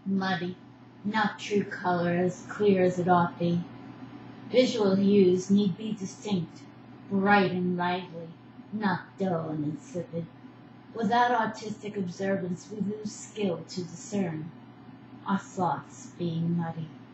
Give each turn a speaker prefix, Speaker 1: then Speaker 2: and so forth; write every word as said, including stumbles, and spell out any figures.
Speaker 1: Muddy, not true color as clear as it ought be. Visual hues need be distinct, bright and lively, not dull and insipid. Without artistic observance we lose skill to discern, our thoughts being muddy.